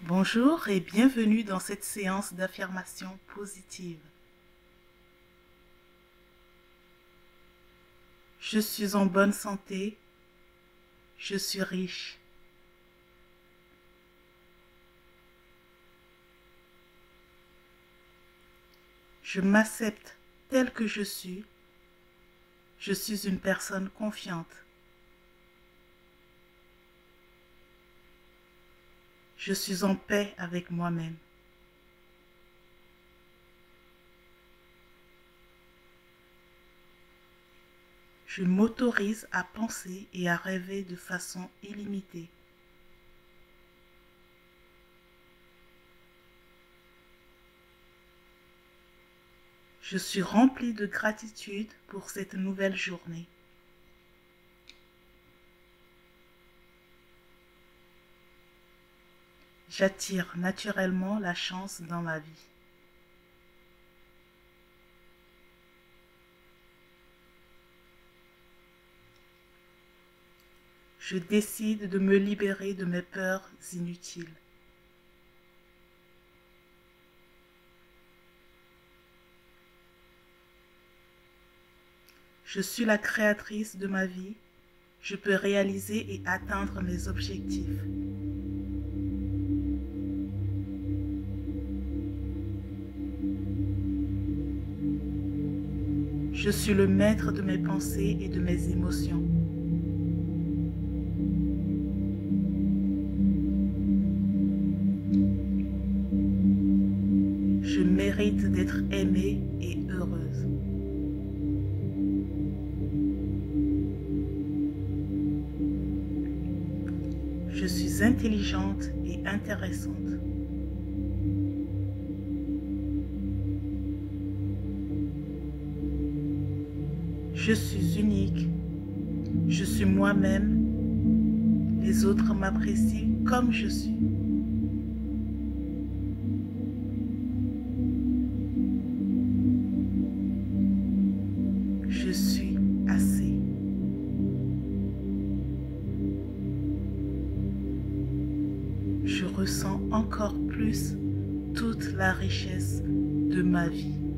Bonjour et bienvenue dans cette séance d'affirmation positive. Je suis en bonne santé, je suis riche. Je m'accepte tel que je suis une personne confiante. Je suis en paix avec moi-même. Je m'autorise à penser et à rêver de façon illimitée. Je suis rempli de gratitude pour cette nouvelle journée. J'attire naturellement la chance dans ma vie. Je décide de me libérer de mes peurs inutiles. Je suis la créatrice de ma vie. Je peux réaliser et atteindre mes objectifs. Je suis le maître de mes pensées et de mes émotions. Je mérite d'être aimée et heureuse. Je suis intelligente et intéressante. Je suis unique. Je suis moi-même. Les autres m'apprécient comme je suis. Je suis assez. Je ressens encore plus toute la richesse de ma vie.